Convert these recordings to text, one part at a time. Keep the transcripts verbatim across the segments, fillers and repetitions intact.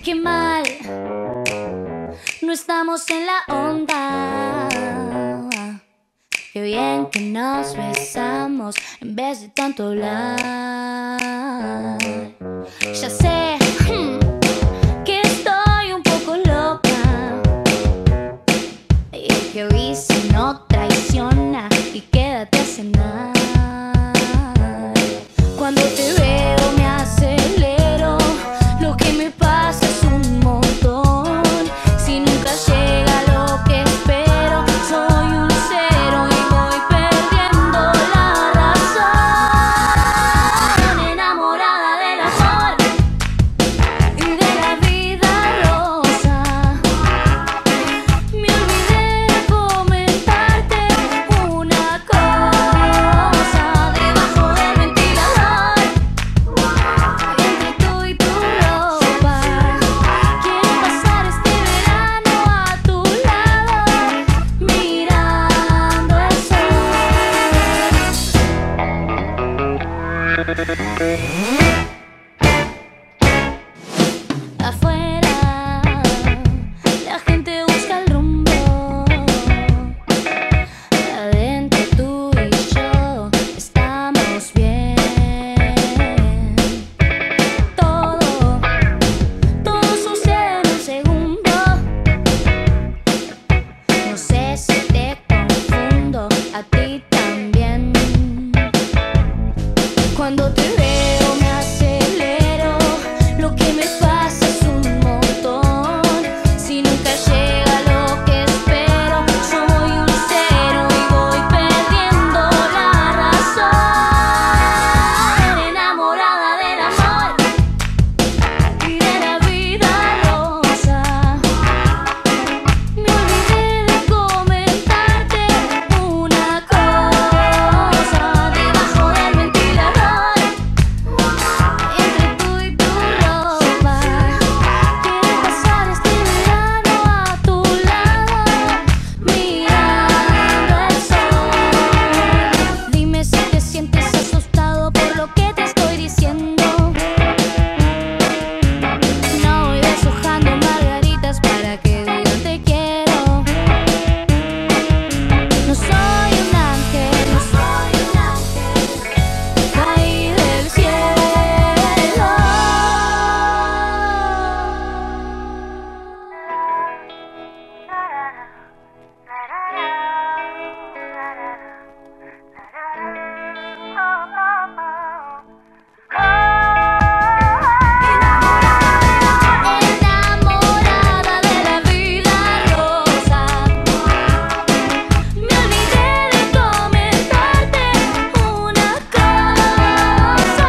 Qué mal, no estamos en la onda. Qué bien que nos besamos en vez de tanto hablar. Ya sé hmm, que estoy un poco loca y que hoy si no traiciona y quédate a cenar. Cuando te veo me acelero, lo que me pasa es un montón. Si nunca llega lo que espero, soy un cero y voy perdiendo la razón. Enamorada del amor y de la vida rosa, me olvidé de comentarte una cosa. Debajo del ventilador, entre tú y tu ropa, quiero pasar este verano a tu lado, mirando el sol. Afuera, la gente busca el rumbo. Adentro tú y yo estamos bien. Todo, todo sucede en un segundo. No sé si te confundo, a ti también. Cuando te veo me acelero, lo que me pasa es un montón. Si nunca llega lo que espero, soy un cero y voy perdiendo la razón. Enamorada del amor y de la vida rosa, me olvidé de comentarte una cosa. Debajo del ventilador, entre tú y tu ropa, quiero pasar este verano a tu lado, mirando el sol. Dime si te sientes asustado por lo que te estoy diciendo. No voy deshojando margaritas para que digan te quiero. No soy un ángel, no soy un ángel, caí del cielo. Enamorada de la vida rosa, me olvidé de comentarte una cosa.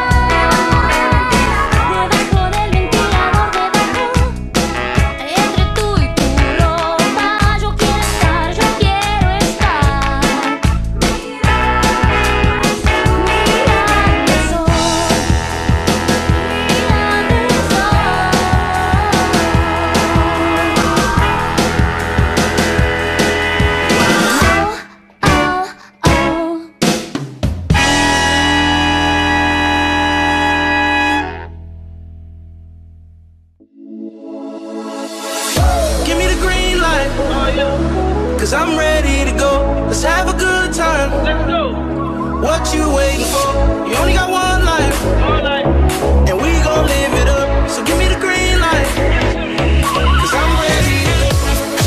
Debajo del ventilador, debajo, entre tú y tu ropa, yo quiero estar, yo quiero estar, mirando el sol, mirando el sol. Oh, oh, oh. Give me the green light, cause I'm ready to go. Let's have a good time. Let's go. What you waiting for? You only got one life, All night. and we gon' live it up. So give me the green light, cause I'm ready to go.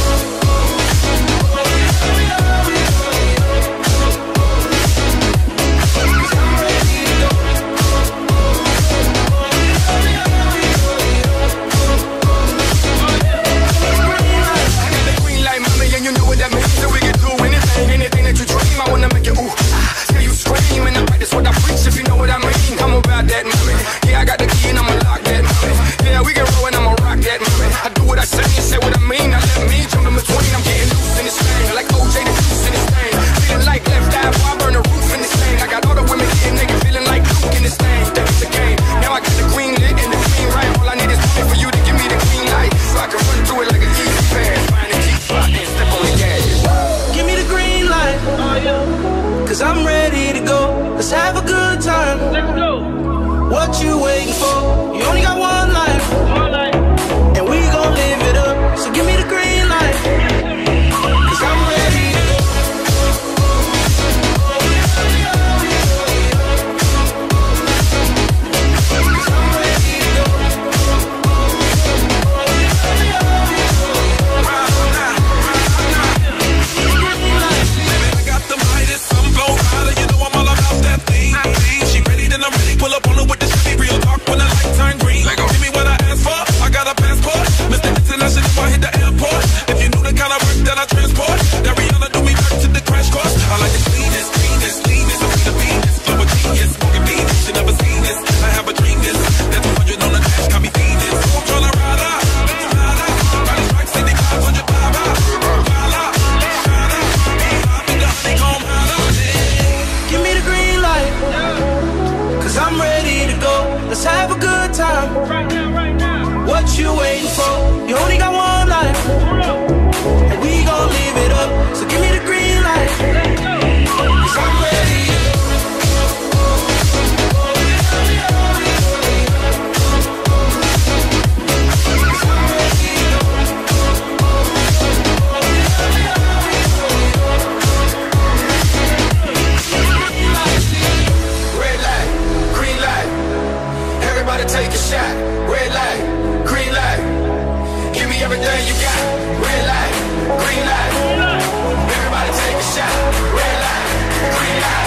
Green light, mommy, and you know what that means. So we can do anything, anything that you dream. I wanna make you ooh, ah, till you scream, and I practice what I preach, if you know what I mean. What you waiting for? You only got one life, and we gon' live it up. So give me the green light, 'cause I'm ready. Red light, green light. Everybody take a shot. Red light, green light. Give me everything you got. Red light, green light. Everybody take a shot. Red light, green light.